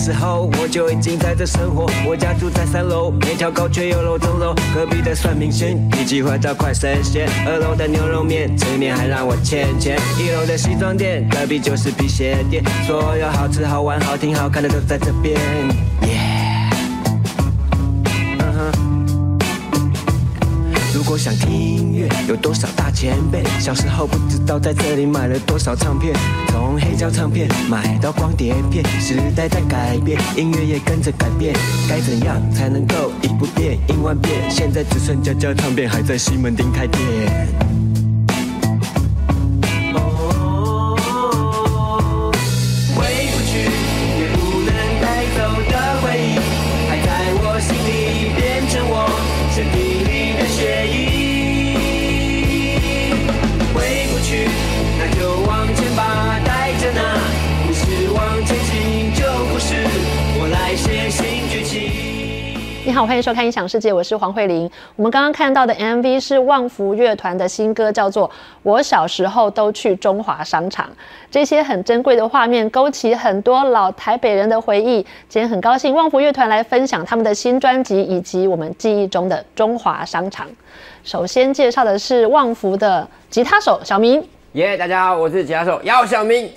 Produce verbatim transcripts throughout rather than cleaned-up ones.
时候我就已经在这生活。我家住在三楼，面条高却有楼中楼。隔壁的算命先，一句话到快神仙。二楼的牛肉面，吃面还让我欠钱。一楼的西装店，隔壁就是皮鞋店。所有好吃好玩好听好看的都在这边。Yeah， 嗯哼。如果想听音乐，有多少大前辈？小时候不知道在这里买了多少唱片，从黑胶唱片买到光碟片，时代在改变，音乐也跟着改变。该怎样才能够一不变应万变？现在只剩家家唱片还在西门町开店。 你好，欢迎收看《音响世界》，我是黄慧玲。我们刚刚看到的 M V 是旺福乐团的新歌，叫做《我小时候都去中华商场》。这些很珍贵的画面，勾起很多老台北人的回忆。今天很高兴，旺福乐团来分享他们的新专辑，以及我们记忆中的中华商场。首先介绍的是旺福的吉他手小明。 耶、yeah, 大家好，我是吉他手姚小明。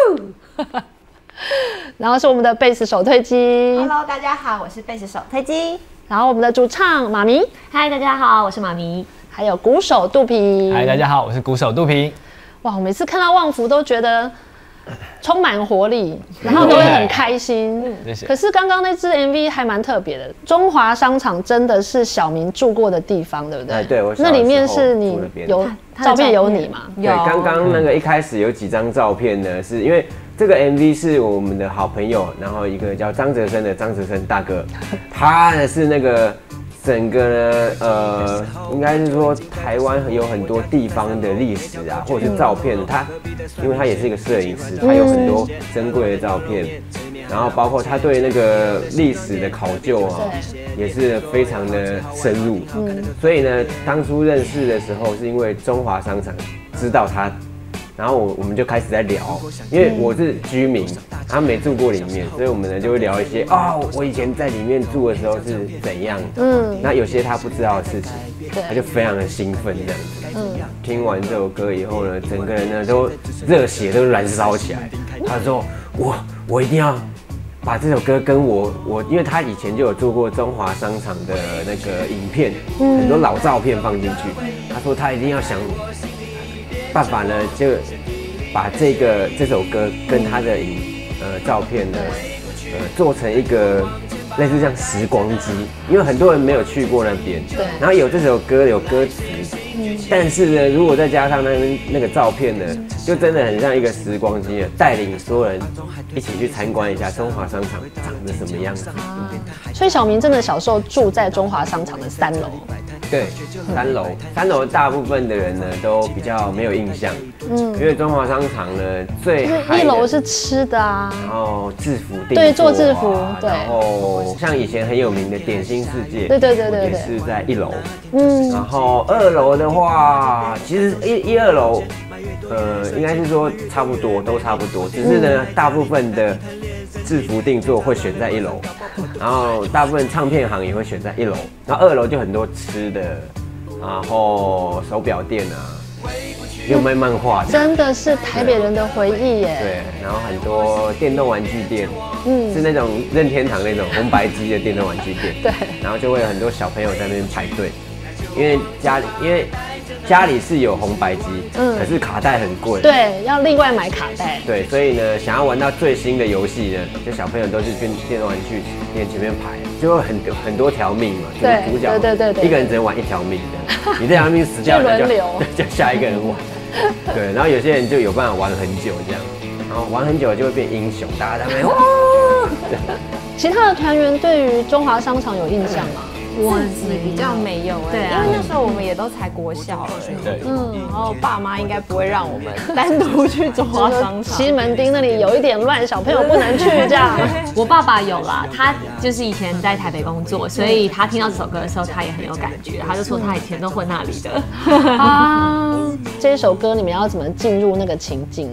然后是我们的贝斯手推机 ，Hello， 大家好，我是贝斯手推机。 然后我们的主唱马咪， 嗨，大家好，我是马咪。 还有鼓手肚皮， 嗨，大家好，我是鼓手肚皮。 哇，我每次看到旺福都觉得充满活力，然后都会很开心。可是刚刚那支 M V 还蛮特别的，中华商场真的是小明住过的地方，对不对？ 哎，对，我那里面是你有照片有你吗？ 对，刚刚那个一开始有几张照片呢，是因为这个 M V 是我们的好朋友，然后一个叫张哲生的张哲生大哥，他呢是那个整个呢呃，应该是说台湾有很多地方的历史啊，或者是照片，他因为他也是一个摄影师，他有很多珍贵的照片，然后包括他对那个历史的考究啊，也是非常的深入，所以呢，当初认识的时候是因为中华商场知道他。然后我我们就开始在聊，因为我是居民，他没住过里面，所以我们呢就会聊一些啊、哦，我以前在里面住的时候是怎样，嗯，那有些他不知道的事情，他就非常的兴奋这样子。嗯，听完这首歌以后呢，整个人呢都热血都燃烧起来。他说我我一定要把这首歌跟我我，因为他以前就有做过中华商场的那个影片，嗯、很多老照片放进去。他说他一定要想办法呢，就把这个这首歌跟他的影呃照片呢，呃做成一个类似像时光机，因为很多人没有去过那边，对，然后有这首歌有歌词，嗯，但是呢，如果再加上那那个照片呢，就真的很像一个时光机，带领所有人一起去参观一下中华商场长得什么样子。啊、 所以小明真的小时候住在中华商场的三楼。 对，三楼，三楼大部分的人呢都比较没有印象，嗯，因为中华商场呢最一楼是吃的啊， 然后制服店、啊， 对，做制服，对， 然后像以前很有名的点心世界， 对对对对对， 也是在一楼，嗯，然后二楼的话，其实一一二楼，呃，应该是说差不多，都差不多，只是呢，嗯、大部分的制服定做会选在一楼，然后大部分唱片行也会选在一楼，然后二楼就很多吃的，然后手表店啊，又卖漫画的， 真的是台北人的回忆耶。 对，然后很多电动玩具店，嗯，是那种任天堂那种红白机的电动玩具店， 对， 然后就会有很多小朋友在那边排队，因为家里因为。家里是有红白机，嗯，可是卡带很贵， 对，要另外买卡带。 对，所以呢，想要玩到最新的游戏呢，就小朋友都是去电动玩具店前面排，就会很很多条命嘛，就是主角，对对对，一个人只能玩一条命这样，你这条命死掉了就就下一个人玩，对，然后有些人就有办法玩很久这样，然后玩很久就会变英雄，大家在那边哇。 其他的团员对于中华商场有印象吗？ 我自己比较没有哎、欸，因为那时候我们也都才国小而已，对，嗯，然后爸妈应该不会让我们单独去中华商场。 西门町那里有一点乱，小朋友不能去这样。 我爸爸有啦，他就是以前在台北工作，所以他听到这首歌的时候，他也很有感觉，他就说他以前都混那里的。 啊，这首歌你们要怎么进入那个情境呢？ 就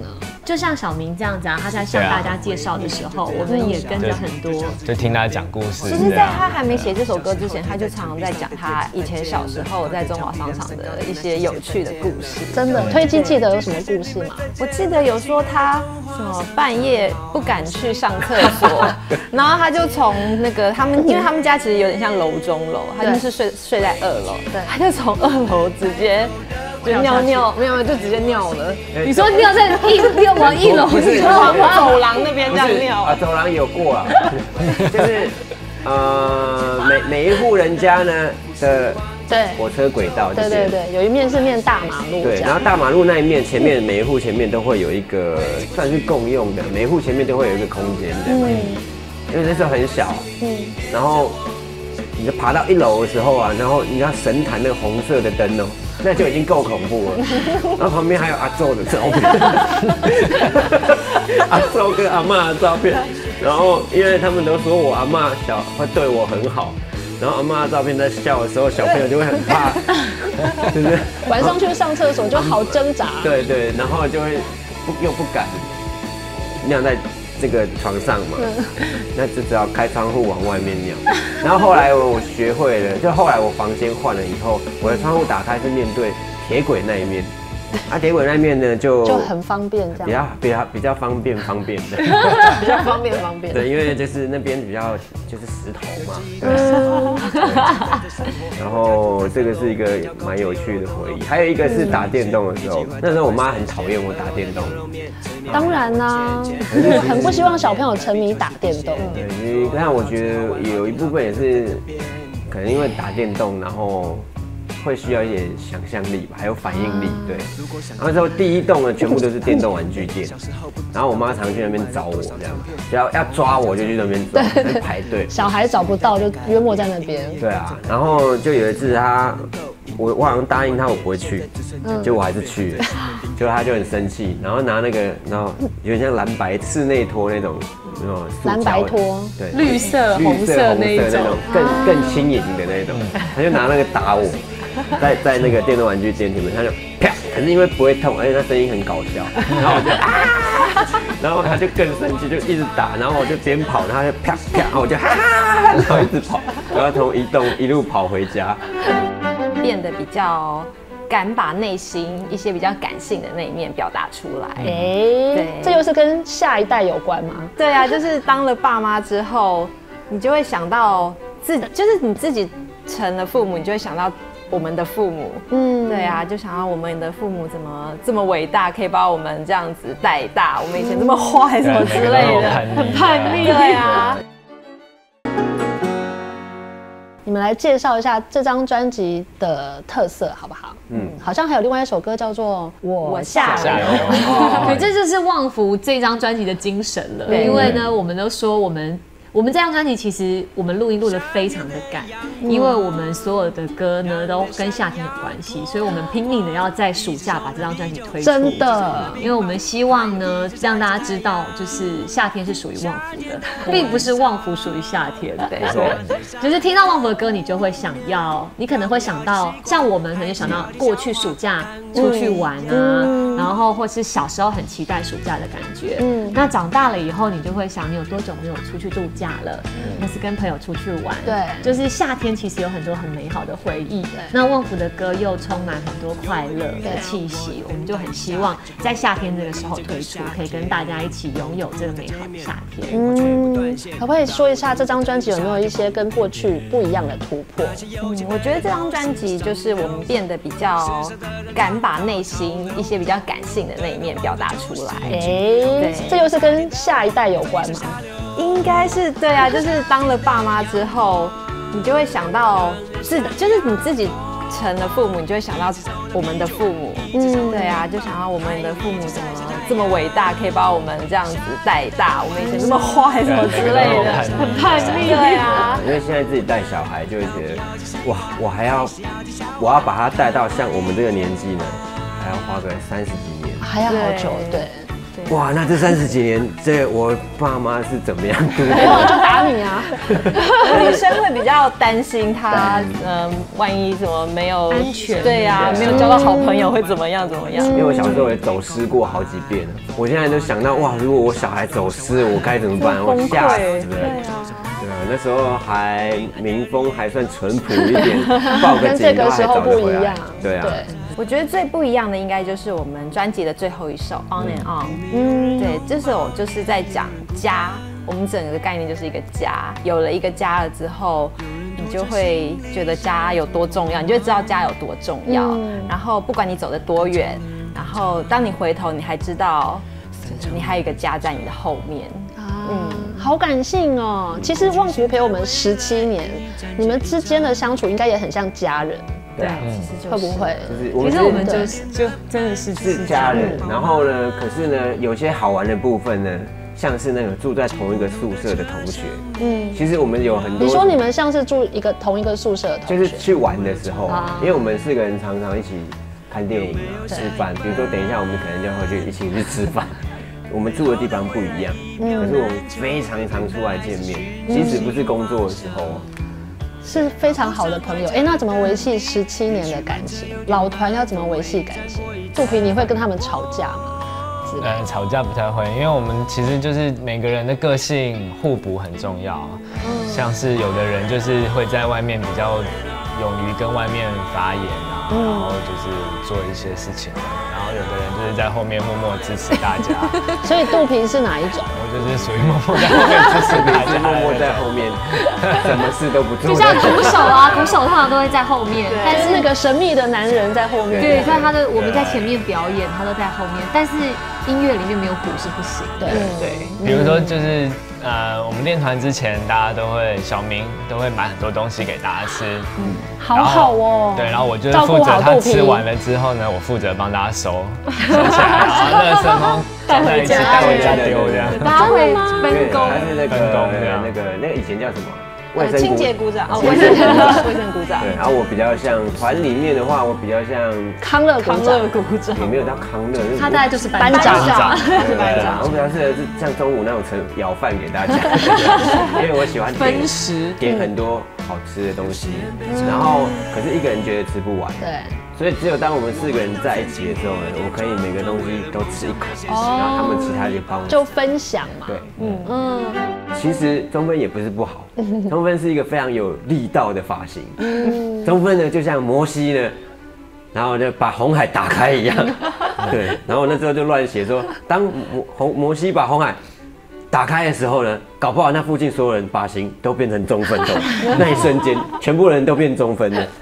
就像小明这样子啊，他在向大家介绍的时候，我们也跟着很多， 就听他讲故事。 就是在他还没写这首歌之前，他就常常在讲他以前小时候在中华商场的一些有趣的故事。 真的，推机记得有什么故事吗？ 我记得有说他什么半夜不敢去上厕所，然后他就从那个他们，因为他们家其实有点像楼中楼，他就是睡睡在二楼，对，他就从二楼直接。就尿尿，没有就直接尿了。 你说尿在一尿往一楼， 不是往走廊那边这样尿啊？走廊有过啊，就是呃每每一户人家呢的对火车轨道， 对对对，有一面是面大马路， 对，然后大马路那一面前面每一户前面都会有一个算是共用的，每一户前面都会有一个空间的，嗯，因为那时候很小，嗯，然后你就爬到一楼的时候啊，然后你要神坛那个红色的灯哦。那就已经够恐怖了，然后旁边还有阿宙的照片，阿宙跟阿嬷的照片，然后因为他们都说我阿嬷小会对我很好，然后阿嬷的照片在笑的时候，小朋友就会很怕，对不对？ 晚上去上厕所就好挣扎， 对对，然后就会不又不敢尿在这个床上嘛，那就只好开窗户往外面尿。然后后来我学会了，就后来我房间换了以后，我的窗户打开是面对铁轨那一面，啊，铁轨那一面呢就就很方便这样， 比较比较比较方便方便的， 比较方便方便。 对，因为就是那边比较就是石头嘛，对。然后这个是一个蛮有趣的回忆，还有一个是打电动的时候，那时候我妈很讨厌我打电动。 当然啦、啊，很不希望小朋友沉迷打电动。 对，你看，我觉得有一部分也是可能因为打电动，然后会需要一点想象力吧，还有反应力。对，然后之后第一栋呢，全部都是电动玩具店，然后我妈常去那边找我，这样，只要要抓我就去那边抓，在排队。 小孩找不到就约莫在那边。 对啊，然后就有一次他。我我好像答应他我不会去，结果我还是去了，结果他就很生气，然后拿那个然后有点像蓝白室内拖那种，那种蓝白拖， 对，绿色、红色那一种， 更更轻盈的那种，他就拿那个打我，在在那个电动玩具店里面，他就啪，可是因为不会痛，而且他声音很搞笑，然后我就啊，然后他就更生气，就一直打，然后我就边跑，然后他就啪啪，然后我就哈哈，然后一直跑，然后从一栋一路跑回家。 变得比较敢把内心一些比较感性的那一面表达出来。哎、 欸，对，这又是跟下一代有关吗？ 对啊，就是当了爸妈之后，你就会想到自己，就是你自己成了父母，你就会想到我们的父母。嗯，对啊，就想到我们的父母怎么这么伟大，可以把我们这样子带大，我们以前这么坏什么之类的，很叛逆。对啊。 你们来介绍一下这张专辑的特色好不好？嗯，好像还有另外一首歌叫做《我下流》， 对，这就是旺福这张专辑的精神了。因为呢，我们都说我们。我们这张专辑其实我们录音录得非常的赶，因为我们所有的歌呢都跟夏天有关系，所以我们拼命的要在暑假把这张专辑推出。 真的， 因为我们希望呢让大家知道，就是夏天是属于旺福的，并不是旺福属于夏天。对，就是听到旺福的歌，你就会想要，你可能会想到，像我们可能想到过去暑假出去玩啊，嗯、然后或是小时候很期待暑假的感觉。嗯，那长大了以后，你就会想，你有多久没有出去度假了，那是跟朋友出去玩， 对， 就是夏天其实有很多很美好的回忆。那旺福的歌又充满很多快乐的气息，我们就很希望在夏天这个时候推出，可以跟大家一起拥有这个美好的夏天。 嗯，可不可以说一下这张专辑有没有一些跟过去不一样的突破？ 嗯，我觉得这张专辑就是我们变得比较敢把内心一些比较感性的那一面表达出来。哎、 欸，这又是跟下一代有关吗？ 应该是对啊，就是当了爸妈之后，你就会想到自，就是你自己成了父母，你就会想到我们的父母。嗯，对啊，就想到我们的父母怎么这么伟大，可以把我们这样子带大，我们以前这么坏什么之类的，很叛逆。对啊， 因为现在自己带小孩，就会觉得哇，我还要，我要把他带到像我们这个年纪呢，还要花个三十几年， 还要好久，对。 哇，那这三十几年，这我爸妈是怎么样度没有就打你啊！ 女生会比较担心她，嗯，万一什么没有安全， 对呀，没有交到好朋友会怎么样怎么样？ 因为我小时候也走失过好几遍了，我现在都想到哇，如果我小孩走失，我该怎么办？我吓死了。对啊，那时候还民风还算淳朴一点，报个警都还找得回来。对啊。 我觉得最不一样的应该就是我们专辑的最后一首《On and On》。嗯，对，这首就是在讲家，我们整个概念就是一个家。有了一个家了之后，你就会觉得家有多重要，你就会知道家有多重要。嗯、然后不管你走得多远，然后当你回头，你还知道，就是你还有一个家在你的后面。 嗯，好感性哦。其实旺福陪我们十七年，你们之间的相处应该也很像家人。 对啊， 其实会不会？ 其实我们就是就真的是是家人，然后呢，可是呢，有些好玩的部分呢，像是那个住在同一个宿舍的同学，嗯，其实我们有很多。 你说你们像是住一个同一个宿舍的同学， 就是去玩的时候，啊、因为我们四个人常常一起看电影啊、吃饭，比如说等一下我们可能就会去一起去吃饭。我们住的地方不一样，嗯、可是我们非常常出来见面，即使不是工作的时候。 是非常好的朋友，哎，那怎么维系十七年的感情？老团要怎么维系感情？肚皮，你会跟他们吵架吗？ 呃，吵架不太会，因为我们其实就是每个人的个性互补很重要。嗯，像是有的人就是会在外面比较勇于跟外面发言啊，嗯、然后就是做一些事情，然后有的人就是在后面默默支持大家。 所以肚皮是哪一种？ 我就是属于默默在后面支持大家， 默默在后面，什么事都不做。 就像鼓手啊，鼓手通常都会在后面， 但是那个神秘的男人在后面。 对，所以他的我们在前面表演，他都在后面，但是音乐里面没有鼓是不行。 对对，比如说就是呃，我们练团之前，大家都会小明都会买很多东西给大家吃，嗯， 好好哦。 对，然后我就是负责他吃完了之后呢，我负责帮大家收收起来，然后垃圾都带回家带回家丢这样。 大家会分工， 他是那个那个那个以前叫什么？卫生清洁股长，哦，卫生股长，卫生股长。 对，然后我比较像团里面的话，我比较像康乐康乐股长， 也没有到康乐， 他大概就是班长， 是班长。我比较适合是像中午那种盛舀饭给大家，因为我喜欢分食， 点很多好吃的东西，然后可是一个人觉得吃不完， 对。 所以只有当我们四个人在一起的时候呢，我可以每个东西都吃一口，然后他们其他就帮我就分享嘛。 对，嗯嗯。其实中分也不是不好，中分是一个非常有力道的发型。嗯，中分呢就像摩西呢，然后呢把红海打开一样。对，然后那时候就乱写说，当摩红摩西把红海打开的时候呢，搞不好那附近所有人发型都变成中分的，那一瞬间全部人都变中分了。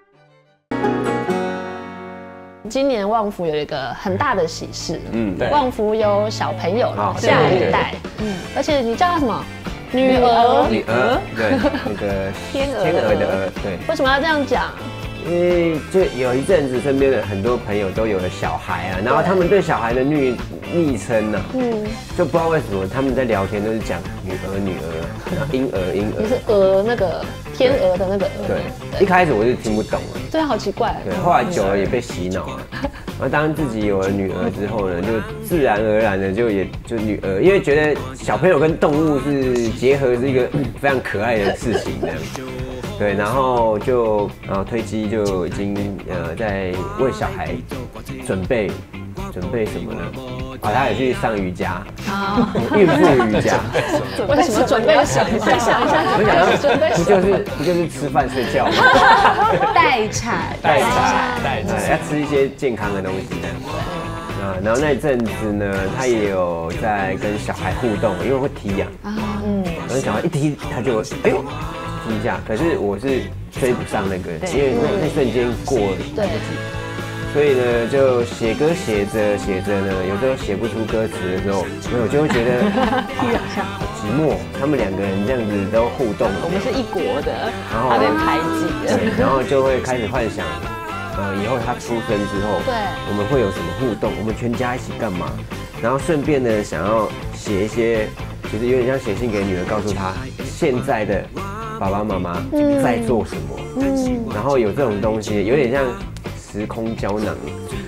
今年旺福有一个很大的喜事， 嗯，对， 旺福有小朋友了，下一代，嗯，而且你叫她什么？女儿， 女儿，对，那个天鹅， 天鹅的鹅，对。 为什么要这样讲？ 因为就有一阵子，身边的很多朋友都有了小孩啊，然后他们对小孩的昵昵称呢，嗯，就不知道为什么他们在聊天都是讲女儿女儿，然后婴儿婴儿。 你是鹅那个天鹅的那个鹅。 对，一开始我就听不懂了。 对，好奇怪。 对，后来久了也被洗脑了。然后当自己有了女儿之后呢，就自然而然的就也就女儿，因为觉得小朋友跟动物是结合是一个非常可爱的事情这样。对，然后就然后推机就已经呃在为小孩准备准备什么呢？啊，他也去上瑜伽啊，孕妇瑜伽。 为什么准备什么？再想一下， 我想到不就是不就是吃饭睡觉吗？ 待产， 待产，待产，要吃一些健康的东西这样。啊，然后那一阵子呢，他也有在跟小孩互动，因为会踢痒啊，嗯，然后小孩一踢他就哎呦。一下，可是我是追不上那个，因为那那瞬间过了来不及，所以呢，就写歌写着写着呢，有时候写不出歌词的时候，我就会觉得好寂寞。他们两个人这样子都互动， 我们是一国的，然后被排挤的， 然后就会开始幻想，呃，以后他出生之后， 对， 我们会有什么互动？我们全家一起干嘛？然后顺便呢，想要写一些，其实有点像写信给女儿，告诉她现在的爸爸妈妈在做什么，嗯，然后有这种东西，有点像时空胶囊，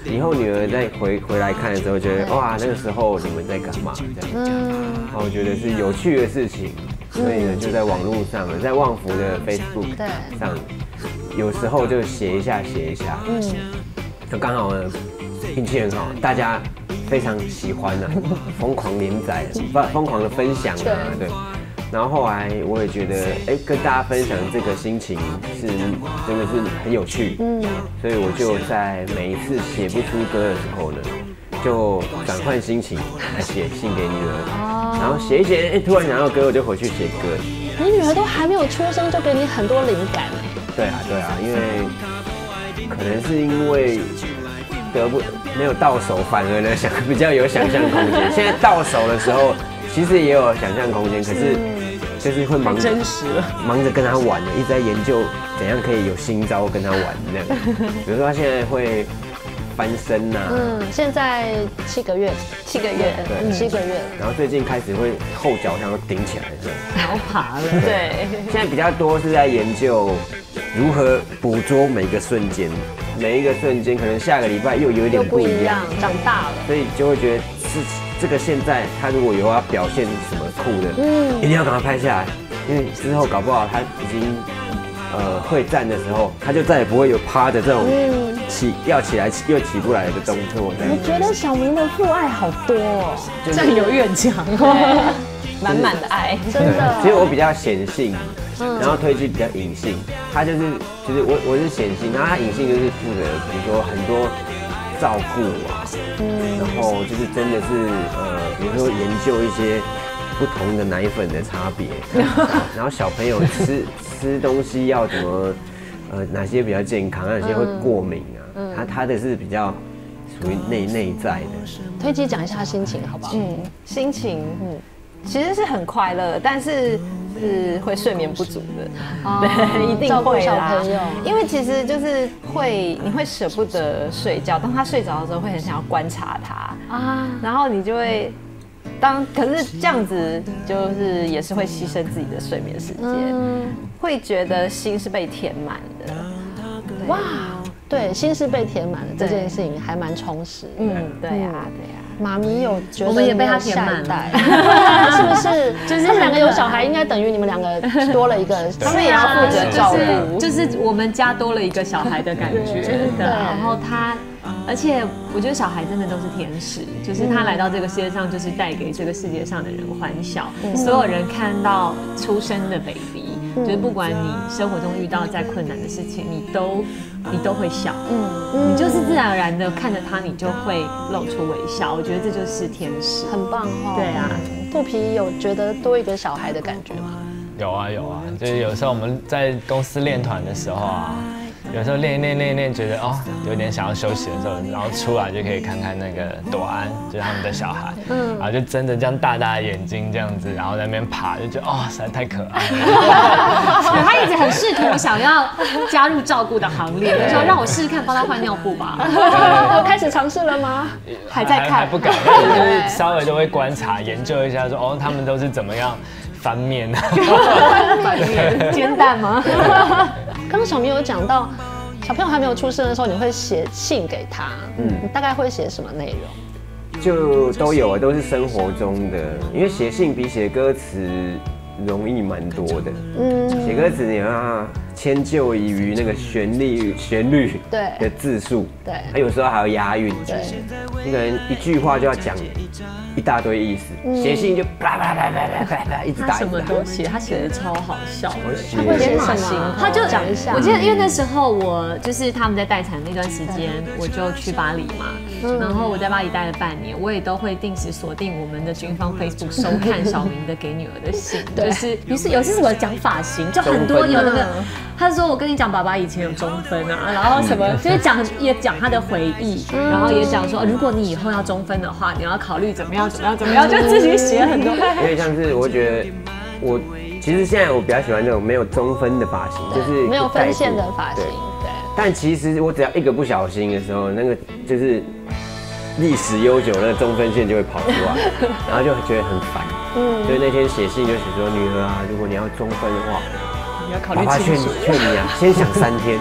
以后女儿再回回来看的时候，觉得哇，那个时候你们在干嘛？这样，嗯，然后我觉得是有趣的事情，所以呢，就在网络上，在旺福的 Facebook 上，有时候就写一下写一下，嗯，就刚好呢，运气很好，大家非常喜欢啊，疯狂连载，不疯狂的分享啊，对。然后后来我也觉得，哎、欸，跟大家分享这个心情是真的是很有趣，嗯，所以我就在每一次写不出歌的时候呢，就转换心情来写信给女儿，哦、然后写一写，哎、欸，突然想到歌，我就回去写歌。 你女儿都还没有出生，就给你很多灵感。 对啊，对啊，因为可能是因为得不没有到手，反而呢想比较有想象空间。现在到手的时候，其实也有想象空间，可是。就是会忙着真实了， 忙着跟他玩的，一直在研究怎样可以有新招跟他玩这样。比如说他现在会翻身呐、啊， 嗯，现在七个月， 七个月， 对，七个月。 然后最近开始会后脚想要顶起来这样， 然后爬了。 对， 现在比较多是在研究如何捕捉每一个瞬间，每一个瞬间可能下个礼拜又有一点不一样， 长大了， 所以就会觉得是。这个现在他如果有要表现什么酷的，嗯，一定要赶快拍下来，因为之后搞不好他已经呃会站的时候，他就再也不会有趴的这种起要起来又起不来的动作。 我觉得小明的父爱好多哦， 占有欲很强， 满满的爱， 真的。 其实我比较显性，然后推机比较隐性，他就是就是我我是显性，然后他隐性就是负责比如说很多。照顾啊，嗯，然后就是真的是呃，比如说研究一些不同的奶粉的差别，然后小朋友吃吃东西要怎么呃哪些比较健康，哪些会过敏啊，嗯、他他的是比较属于内内在的。 推机讲一下心情好不好？ 嗯，心情嗯其实是很快乐，但是是会睡眠不足的，哦、对，一定会啦。因为其实就是会，你会舍不得睡觉，当他睡着的时候，会很想要观察他啊，然后你就会当，可是这样子就是也是会牺牲自己的睡眠时间，嗯、会觉得心是被填满的。 哇，对，心是被填满的这件事情还蛮充实的。 嗯，对呀、啊，对呀、啊。 妈咪有觉得我们也被他填满了， 是不是？就是他们两个有小孩，应该等于你们两个多了一个， 他们也要负责照顾， 就是我们家多了一个小孩的感觉。对，然后他，而且我觉得小孩真的都是天使，就是他来到这个世界上，就是带给这个世界上的人欢笑。所有人看到出生的 baby， 就是不管你生活中遇到再困难的事情，你都你都会笑。嗯，你就是自然而然的看着他，你就会露出微笑。我觉得这就是天使， 很棒哦。 对啊， 肚皮有觉得多一个小孩的感觉吗？ 有啊有啊，就是有时候我们在公司练团的时候啊，有时候练练练练，觉得哦有点想要休息的时候，然后出来就可以看看那个朵安，就是他们的小孩，嗯，然后就睁着这样大大的眼睛这样子，然后在那边爬，就觉得哦实在太可爱了。 他一直很试图想要加入照顾的行列，就说让我试试看帮他换尿布吧。 有开始尝试了吗？ 还在看， 还不敢，就是稍微都会观察研究一下说，说哦他们都是怎么样翻面啊？ 翻面煎蛋吗？ 刚刚小明有讲到，小朋友还没有出生的时候，你会写信给他，嗯，你大概会写什么内容？ 就都有啊，都是生活中的，因为写信比写歌词容易蛮多的。嗯，写歌词你要迁就于那个旋律、旋律对的字数， 对， 它有时候还要押韵， 对， 你可能一句话就要讲一大堆意思，写、嗯、信就啪啪啪啪啪啪啪一直打， 他什么都写，他写的超好笑， 他会写什么？他就讲一下。 我记得因为那时候我就是他们在待产那段时间，我就去巴黎嘛，嗯、然后我在巴黎待了半年，我也都会定时锁定我们的军方 Facebook 收看小明的给女儿的信，就是于是有些什么讲发型，就很多有那个，他说我跟你讲，爸爸以前有中分啊，然后什么就是讲也讲他的回忆，然后也讲说如果你以后要中分的话，你要考虑怎么样怎么样怎么样，就自己写很多。 因为像是我觉得我其实现在我比较喜欢那种没有中分的发型，就是没有分线的发型，对。 但其实我只要一个不小心的时候，那个就是历史悠久的中分线就会跑出来，然后就觉得很烦。嗯，所以那天写信就写说，女儿啊，如果你要中分的话， 你要考虑爸爸劝你劝你啊，先想三天，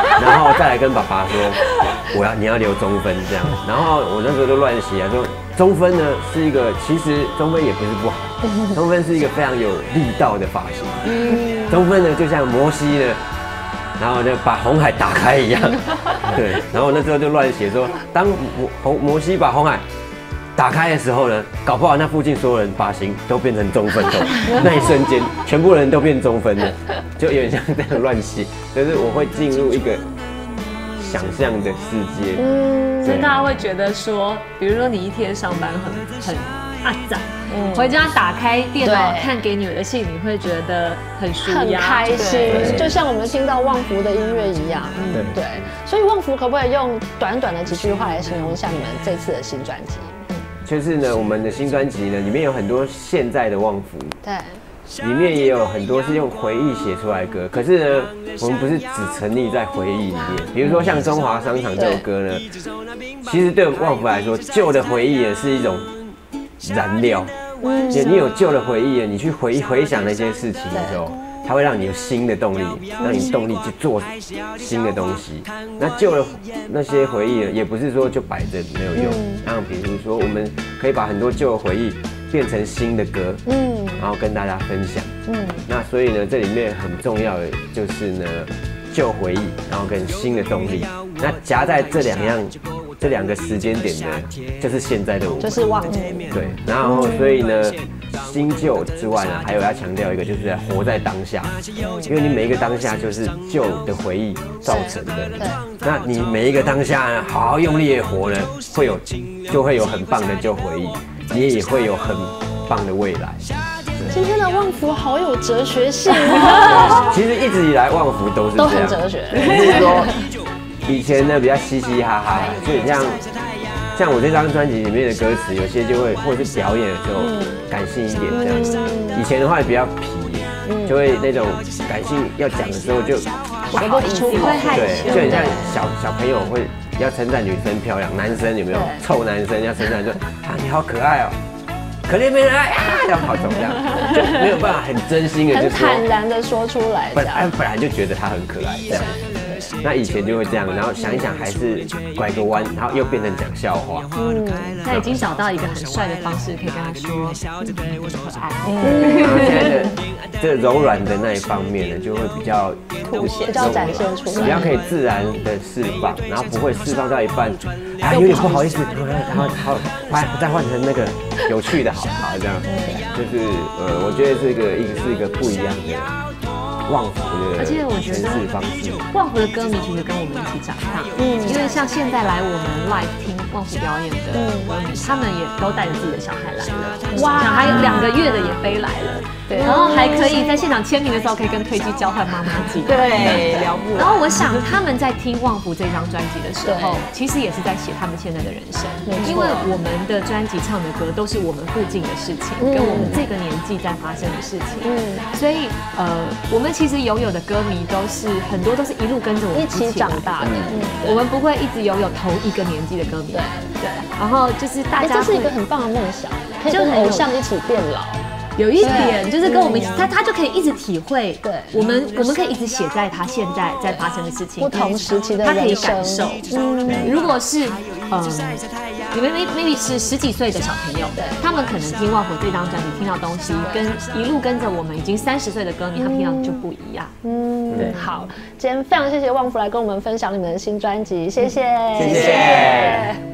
然后再来跟爸爸说，我要你要留中分这样。然后我那时候就乱写啊，说中分呢是一个，其实中分也不是不好，中分是一个非常有力道的发型。中分呢就像摩西呢，然后呢把红海打开一样，对。然后我那时候就乱写说，当摩摩西把红海打开的时候呢，搞不好那附近所有人发型都变成中分头，那一瞬间全部人都变中分了，就有点像这样乱写，就是我会进入一个想象的世界，嗯， 所以大家会觉得说，比如说你一天上班很很阿杂，嗯，回家打开电脑看给女儿的信，你会觉得很舒压、 很开心，就像我们听到旺福的音乐一样，嗯，对。所以旺福可不可以用短短的几句话来形容一下你们这次的新专辑？ 就是呢，我们的新专辑呢，里面有很多现在的旺福， 对， 里面也有很多是用回忆写出来的歌。可是呢，我们不是只沉溺在回忆里面。比如说像《中华商场》这首歌呢，其实对旺福来说，旧的回忆也是一种燃料。嗯，你有旧的回忆，你去回回想那些事情的时候，它会让你有新的动力，让你动力去做新的东西。那旧的那些回忆也不是说就摆着没有用。像比如说，我们可以把很多旧的回忆变成新的歌，嗯，然后跟大家分享，嗯。那所以呢，这里面很重要的就是呢，旧回忆，然后跟新的动力。那夹在这两样。这两个时间点呢，就是现在的我们， 就是旺福。 对，然后所以呢，新旧之外呢，还有要强调一个，就是活在当下，因为你每一个当下就是旧的回忆造成的。对，那你每一个当下呢，好好用力的活呢，会有就会有很棒的旧回忆，你也会有很棒的未来。 今天的旺福好有哲学性啊！ 其实一直以来旺福都是都这样， 很哲学。 就是说。以前呢比较嘻嘻哈哈，就很像像我这张专辑里面的歌词，有些就会或者是表演的时候感性一点这样子。以前的话比较皮，就会那种感性要讲的时候就不好意思，会害羞， 对，就很像小小朋友会要称赞女生漂亮，男生有没有臭男生要称赞说啊你好可爱哦。可怜没人爱啊，要跑走这样，就没有办法很真心的， 很坦然的说出来。 本来本来就觉得他很可爱这样。那以前就会这样，然后想一想还是拐个弯，然后又变成讲笑话。嗯， 他已经找到一个很帅的方式，可以跟他说我可爱。 嗯，然后现在的这柔软的那一方面呢，就会比较凸显，比较展现出来， 比较可以自然的释放，然后不会释放到一半，啊有点不好意思，然后好来再换成那个有趣的好好这样，就是呃，我觉得这个一个是一个不一样的。旺福的， 而且我觉得旺福的歌迷其实跟我们一起长大，嗯，因为像现在来我们 live 听旺福表演的歌迷，他们也都带着自己的小孩来了，哇，小孩有两个月的也飞来了，对，然后还可以在现场签名的时候可以跟推机交换妈妈机， 对，了不。 然后我想他们在听旺福这张专辑的时候，其实也是在写他们现在的人生，因为我们的专辑唱的歌都是我们附近的事情，跟我们这个年纪在发生的事情，嗯，所以呃，我们。其实拥有的歌迷都是很多都是一路跟着我们一起长大的， 嗯，我们不会一直拥有同一个年纪的歌迷，对对。然后就是大家， 这是一个很棒的梦想，可以跟偶像一起变老。 有一点就是跟我们一起，他他就可以一直体会，对，我们我们可以一直写在他现在在发生的事情， 不同时期的他可以感受。嗯，如果是嗯，你们 maybe 是十几岁的小朋友，他们可能听旺福这张专辑听到东西，跟一路跟着我们已经三十岁的歌迷，他们听到就不一样。 嗯，对。好，今天非常谢谢旺福来跟我们分享你们的新专辑，谢谢， 谢谢。